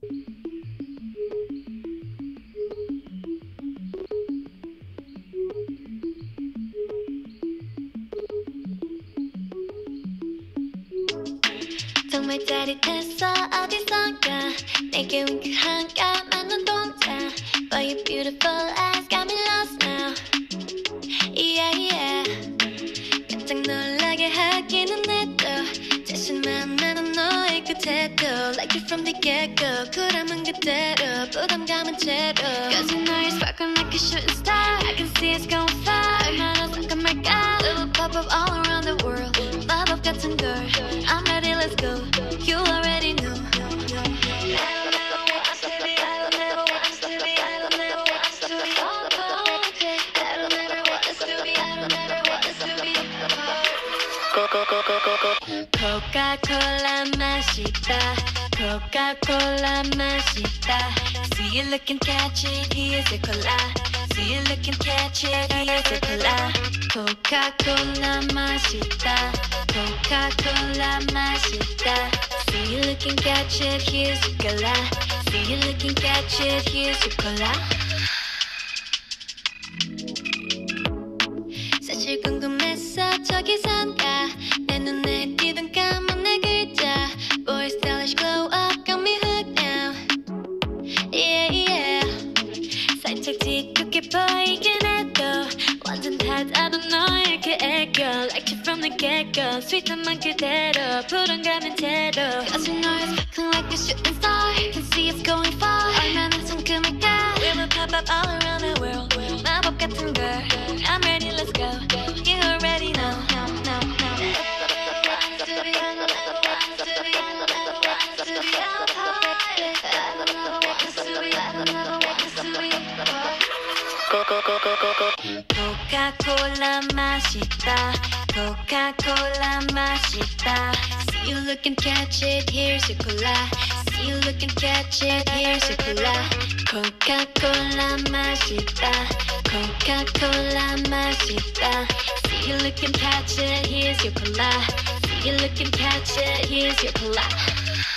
정말 짜릿했어 어디선가 내게 윙크한 까만 동자 But your beautiful eyes got me lost now Yeah yeah 깜짝 놀라게 하기는 해도 자신만 나는 너의 그 태도 Like you from the get-go 쿨함은 그대로 부담감은 채로 Cause you know you're sparkling like a shooting star I can see it's going far 얼마나 상큼할까 Little pop-up all around the world 마법 같은 걸 I'm ready, let's go You already know Coca-Cola 맛있다 Coca-Cola 맛있다 See you looking catchy, here's a cola See you looking catchy, here's a cola Coca-Cola 맛있다 Coca-Cola 맛있다 See you looking catchy, here's a cola See you looking catchy, here's a cola 사실 궁금했어 저기선가 내 눈에 띄던 까만 내 글자 Boy stylish glow up got me hooked now Yeah yeah 살짝 뒤늦게 보이긴 해도 완전 닫아도 너의 그 애교 Like you from the get-go sweet한 만 그대로 불안감은 제로 Cause you know you're sparkling like a shooting star Can see it's going far 얼마나 상큼할까 We will pop up all around the world 마법 같은 걸 I'm ready let's go You already know Coca-Cola 맛있다 Coca-Cola 맛있다 See you looking catchy, here's your cola See you looking catchy, here's your cola Coca-Cola 맛있다 Coca-Cola 맛있다 See you looking catchy, here's your cola See you looking catchy, here's your cola